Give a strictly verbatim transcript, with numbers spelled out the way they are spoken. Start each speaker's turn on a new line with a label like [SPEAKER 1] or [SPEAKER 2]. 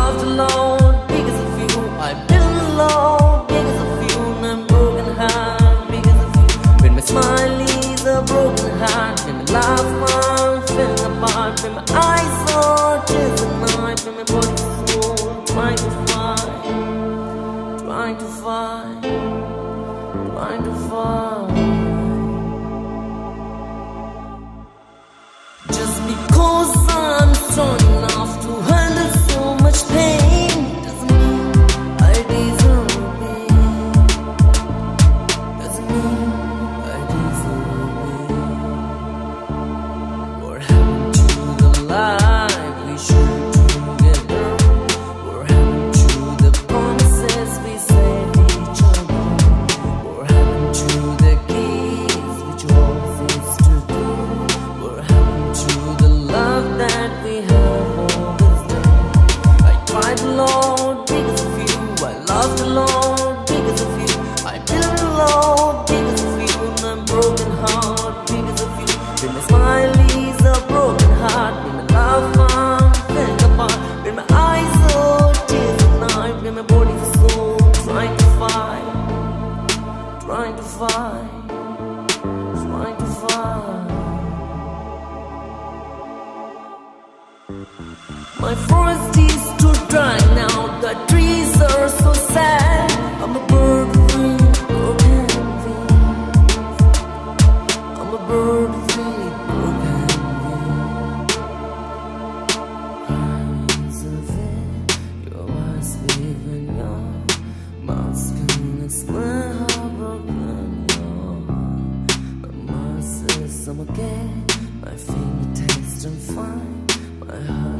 [SPEAKER 1] love the Lord because of you. I built the Lord because of you. And I'm broken heart because of you. When my smile is a broken heart, when my laugh I'm falling apart, when my eyes are tears at night, when my body soul trying to find, trying to find, trying to find. Just because I'm strong enough to handle so much pain doesn't mean I deserve it. Doesn't mean I deserve it. What happened to the life we shared together? What happened to the promises we said each other? What happened to the keys which you always to do? What happened to the love that we have always done? I tried the Lord because of you. I love the Lord because of you. I built the Lord because of you. And I'm broken heart because of you. When my smile is a broken heart, when my love I'm falling apart, when my eyes are tears at night, when my body is so trying to fight, trying to fight, trying to fight. My forest is too dry now, the trees are so sad. I'm a bird free, broken wings. I'm a bird free, broken wings. Cries of it, your eyes leaving your mouth can explain how broken your heart. My mouth says I'm okay, my finger tastes and fine, my heart